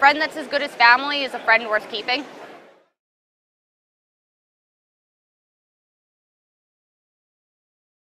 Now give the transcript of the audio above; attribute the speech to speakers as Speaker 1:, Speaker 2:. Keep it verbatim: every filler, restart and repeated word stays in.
Speaker 1: friend that's as good as family is a friend worth keeping.